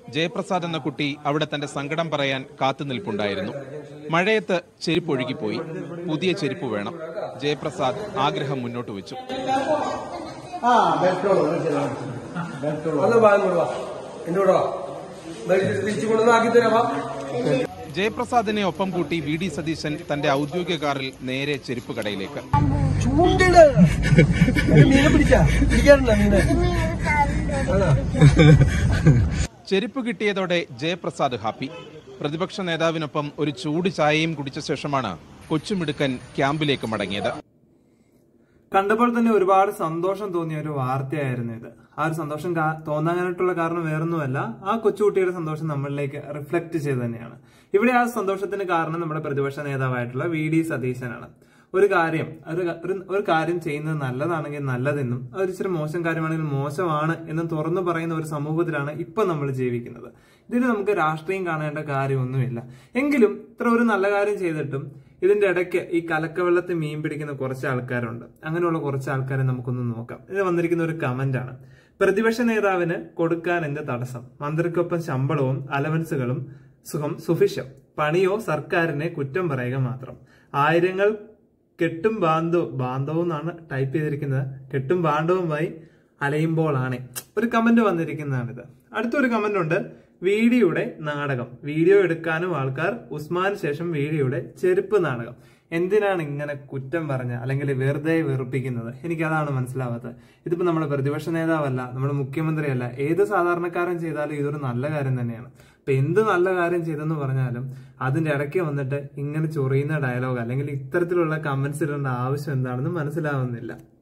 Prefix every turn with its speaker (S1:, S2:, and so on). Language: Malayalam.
S1: ജയപ്രസാദ് എന്ന കുട്ടി അവിടെ തന്റെ സങ്കടം പറയാൻ കാത്തുനിൽപ്പുണ്ടായിരുന്നു. മഴയത്ത് ചെരുപ്പ് ഒഴുകിപ്പോയി. പുതിയ ചെരുപ്പ് വേണം. ജയപ്രസാദ് ആഗ്രഹം മുന്നോട്ട് വെച്ചു. ജയപ്രസാദിനെ ഒപ്പം കൂട്ടി വി ഡി സതീശൻ തന്റെ ഔദ്യോഗിക കാറിൽ നേരെ ചെരുപ്പ് കടയിലേക്ക്. ചെരുപ്പ് കിട്ടിയതോടെ ജയപ്രസാദ് ഹാപ്പി. പ്രതിപക്ഷ നേതാവിനൊപ്പം ഒരു ചൂട് ചായയും കുടിച്ച ശേഷമാണ് കൊച്ചുമിടുക്കൻ ക്യാമ്പിലേക്ക് മടങ്ങിയത്.
S2: കണ്ടപ്പോൾ തന്നെ ഒരുപാട് സന്തോഷം തോന്നിയ ഒരു വാർത്തയായിരുന്നു ഇത്. ആ ഒരു സന്തോഷം തോന്നാനായിട്ടുള്ള കാരണം വേറൊന്നുമല്ല, ആ കൊച്ചുകുട്ടിയുടെ സന്തോഷം നമ്മളിലേക്ക് റിഫ്ലക്ട് ചെയ്ത് തന്നെയാണ്. ഇവിടെ ആ സന്തോഷത്തിന് കാരണം നമ്മുടെ പ്രതിപക്ഷ നേതാവായിട്ടുള്ള വി ഡി സതീശനാണ്. ഒരു കാര്യം ചെയ്യുന്നത് നല്ലതാണെങ്കിൽ നല്ലതെന്നും അതൊരു ഇച്ചിരി മോശം കാര്യമാണെങ്കിൽ മോശമാണ് എന്നും തുറന്നു പറയുന്ന ഒരു സമൂഹത്തിലാണ് ഇപ്പൊ നമ്മൾ ജീവിക്കുന്നത്. ഇതിന് നമുക്ക് രാഷ്ട്രീയം കാണേണ്ട കാര്യമൊന്നുമില്ല. എങ്കിലും ഇത്ര ഒരു നല്ല കാര്യം ചെയ്തിട്ടും ഇതിന്റെ ഇടയ്ക്ക് ഈ കലക്കവെള്ളത്തിൽ മീൻ പിടിക്കുന്ന കുറച്ച് ആൾക്കാരുണ്ട്. അങ്ങനെയുള്ള കുറച്ച് ആൾക്കാരെ നമുക്കൊന്ന് നോക്കാം. ഇത് വന്നിരിക്കുന്ന ഒരു കമന്റ് ആണ്. പ്രതിപക്ഷ നേതാവിന് കൊടുക്കാൻ എന്ത് തടസ്സം? മന്ത്രിക്കൊപ്പം ശമ്പളവും അലവൻസുകളും സുഭിക്ഷം. പണിയോ സർക്കാരിനെ കുറ്റം പറയുക മാത്രം. ആയിരങ്ങൾ കെട്ടും ബാന്ധവും എന്നാണ് ടൈപ്പ് ചെയ്തിരിക്കുന്നത്. കെട്ടും ബാന്ധവുമായി അലയുമ്പോഴാണ് ഒരു കമന്റ് വന്നിരിക്കുന്നതാണിത്. അടുത്തൊരു കമന്റ് ഉണ്ട്. വീഡിയോയുടെ നാടകം. വീഡിയോ എടുക്കാനും ആൾക്കാർ. ഉസ്മാന് ശേഷം വീഡിയോയുടെ ചെരുപ്പ് നാടകം. എന്തിനാണ് ഇങ്ങനെ കുറ്റം പറഞ്ഞ അല്ലെങ്കിൽ വെറുതെ വെറുപ്പിക്കുന്നത്? എനിക്കതാണ് മനസ്സിലാവാത്തത്. ഇതിപ്പോ നമ്മുടെ പ്രതിപക്ഷ നേതാവല്ല, നമ്മുടെ മുഖ്യമന്ത്രിയല്ല, ഏത് സാധാരണക്കാരൻ ചെയ്താലും ഇതൊരു നല്ല കാര്യം തന്നെയാണ്. അപ്പൊ എന്ത് നല്ല കാര്യം ചെയ്തെന്ന് പറഞ്ഞാലും അതിന്റെ ഇടയ്ക്ക് വന്നിട്ട് ഇങ്ങനെ ചൊറിയുന്ന ഡയലോഗ് അല്ലെങ്കിൽ ഇത്തരത്തിലുള്ള കമന്റ്സ് ഇടേണ്ട ആവശ്യം എന്താണെന്ന് മനസ്സിലാവുന്നില്ല.